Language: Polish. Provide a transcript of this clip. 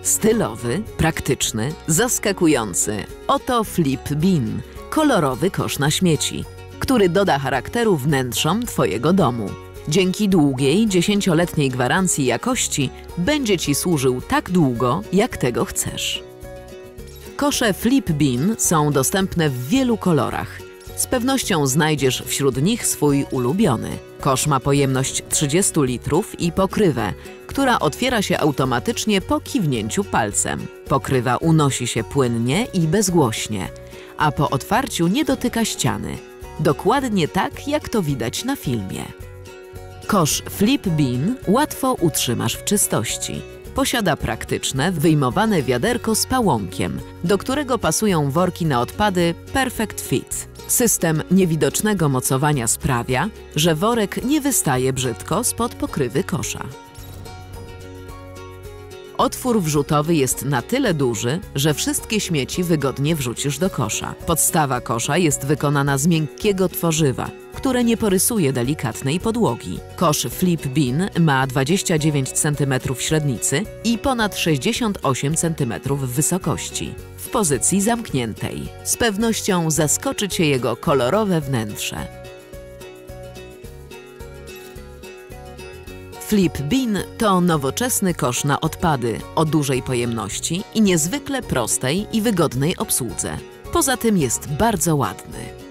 Stylowy, praktyczny, zaskakujący. Oto Flip Bin, kolorowy kosz na śmieci, który doda charakteru wnętrzom Twojego domu. Dzięki długiej, 10-letniej gwarancji jakości będzie Ci służył tak długo, jak tego chcesz. Kosze Flip Bin są dostępne w wielu kolorach. Z pewnością znajdziesz wśród nich swój ulubiony. Kosz ma pojemność 30 litrów i pokrywę, która otwiera się automatycznie po kiwnięciu palcem. Pokrywa unosi się płynnie i bezgłośnie, a po otwarciu nie dotyka ściany. Dokładnie tak, jak to widać na filmie. Kosz Flip Bin łatwo utrzymasz w czystości. Posiada praktyczne, wyjmowane wiaderko z pałąkiem, do którego pasują worki na odpady Perfect Fit. System niewidocznego mocowania sprawia, że worek nie wystaje brzydko spod pokrywy kosza. Otwór wrzutowy jest na tyle duży, że wszystkie śmieci wygodnie wrzucisz do kosza. Podstawa kosza jest wykonana z miękkiego tworzywa, które nie porysuje delikatnej podłogi. Kosz Flip Bin ma 29 cm średnicy i ponad 68 cm wysokości, w pozycji zamkniętej. Z pewnością zaskoczy Cię jego kolorowe wnętrze. Flip Bin to nowoczesny kosz na odpady o dużej pojemności i niezwykle prostej i wygodnej obsłudze. Poza tym jest bardzo ładny.